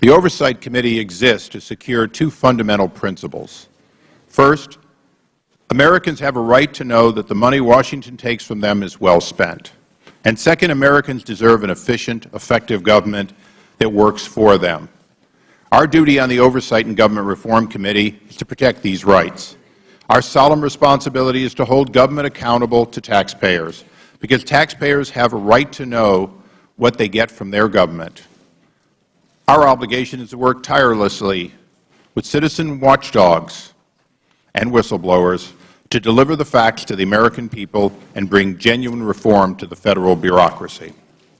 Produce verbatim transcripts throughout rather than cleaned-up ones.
The Oversight Committee exists to secure two fundamental principles. First, Americans have a right to know that the money Washington takes from them is well spent. And second, Americans deserve an efficient, effective government that works for them. Our duty on the Oversight and Government Reform Committee is to protect these rights. Our solemn responsibility is to hold government accountable to taxpayers, because taxpayers have a right to know what they get from their government. Our obligation is to work tirelessly with citizen watchdogs and whistleblowers to deliver the facts to the American people and bring genuine reform to the Federal bureaucracy.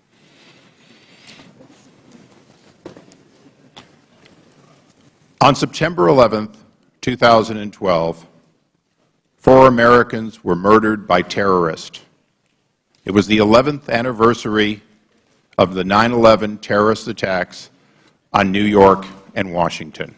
On September eleventh, two thousand twelve, four Americans were murdered by terrorists. It was the eleventh anniversary of the nine eleven terrorist attacks on New York and Washington.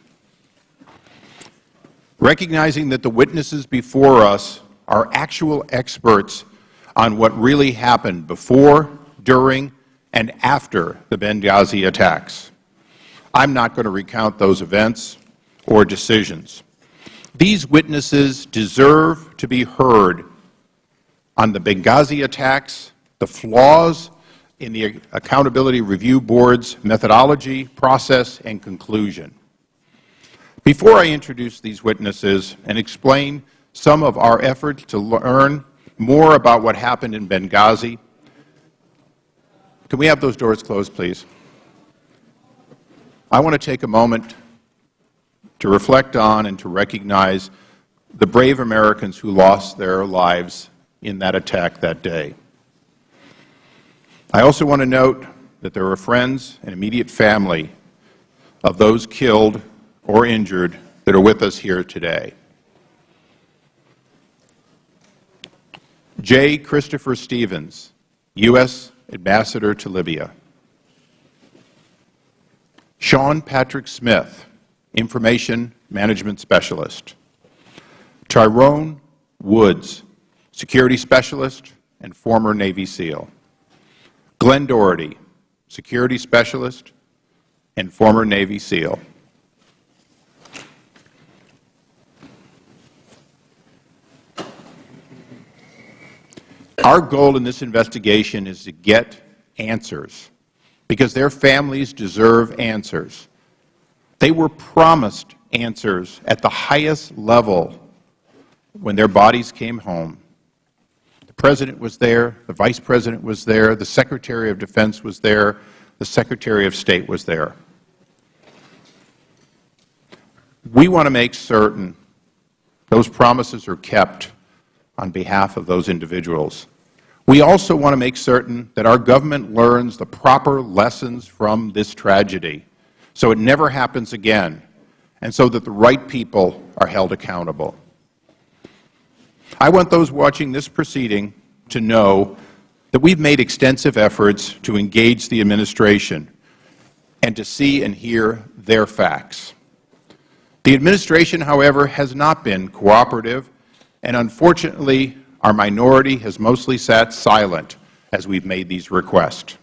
Recognizing that the witnesses before us are actual experts on what really happened before, during, and after the Benghazi attacks, I'm not going to recount those events or decisions. These witnesses deserve to be heard on the Benghazi attacks, the flaws in the Accountability Review Board's methodology, process, and conclusion. Before I introduce these witnesses and explain some of our efforts to learn more about what happened in Benghazi, can we have those doors closed, please? I want to take a moment to reflect on and to recognize the brave Americans who lost their lives in that attack that day. I also want to note that there are friends and immediate family of those killed or injured that are with us here today. J. Christopher Stevens, U S Ambassador to Libya. Sean Patrick Smith, Information Management Specialist. Tyrone Woods, Security Specialist and former Navy SEAL. Glenn Doherty, Security Specialist and former Navy SEAL. Our goal in this investigation is to get answers, because their families deserve answers. They were promised answers at the highest level when their bodies came home. The President was there, the Vice President was there, the Secretary of Defense was there, the Secretary of State was there. We want to make certain those promises are kept on behalf of those individuals. We also want to make certain that our government learns the proper lessons from this tragedy so it never happens again, and so that the right people are held accountable. I want those watching this proceeding to know that we've made extensive efforts to engage the Administration and to see and hear their facts. The Administration, however, has not been cooperative, and unfortunately, our minority has mostly sat silent as we've made these requests.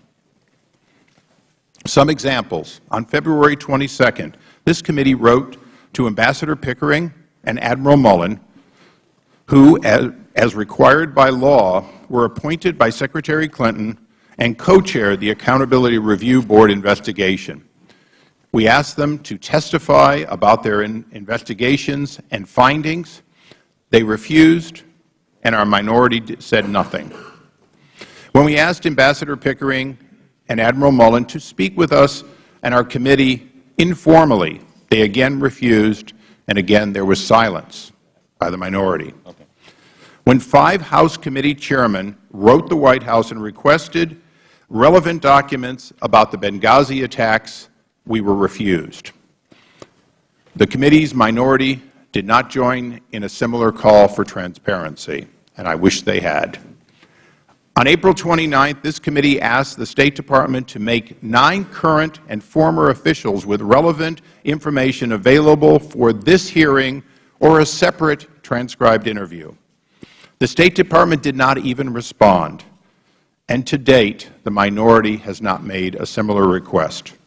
Some examples. On February twenty-second, this committee wrote to Ambassador Pickering and Admiral Mullen, who, as, as required by law, were appointed by Secretary Clinton and co-chaired the Accountability Review Board investigation. We asked them to testify about their in investigations and findings. They refused, and our minority said nothing. When we asked Ambassador Pickering and Admiral Mullen to speak with us and our committee informally, they again refused, and again there was silence by the minority. Okay. When five House committee chairmen wrote the White House and requested relevant documents about the Benghazi attacks, we were refused. The committee's minority did not join in a similar call for transparency, and I wish they had. On April twenty-ninth, this committee asked the State Department to make nine current and former officials with relevant information available for this hearing or a separate transcribed interview. The State Department did not even respond, and to date, the minority has not made a similar request.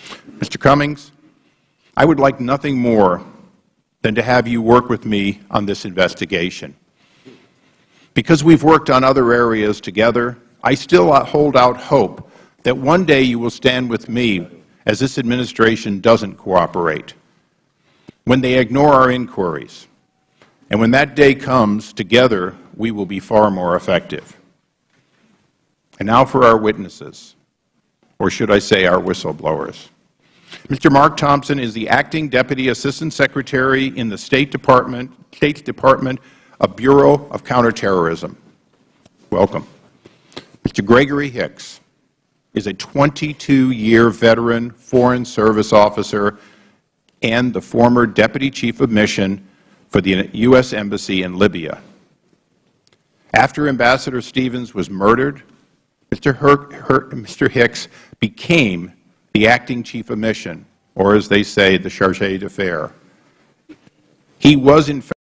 Mister Cummings, I would like nothing more than to have you work with me on this investigation. Because we've worked on other areas together, I still hold out hope that one day you will stand with me as this administration doesn't cooperate, when they ignore our inquiries. And when that day comes, together we will be far more effective. And now for our witnesses, or should I say our whistleblowers. Mister Mark Thompson is the Acting Deputy Assistant Secretary in the State Department, State Department of Bureau of Counterterrorism. Welcome. Mister Gregory Hicks is a twenty-two year veteran Foreign Service officer and the former Deputy Chief of Mission for the U S Embassy in Libya. After Ambassador Stevens was murdered, Mister Her Her Mister Hicks became the Acting Chief of Mission, or as they say, the Chargé d'Affaires. He was in fact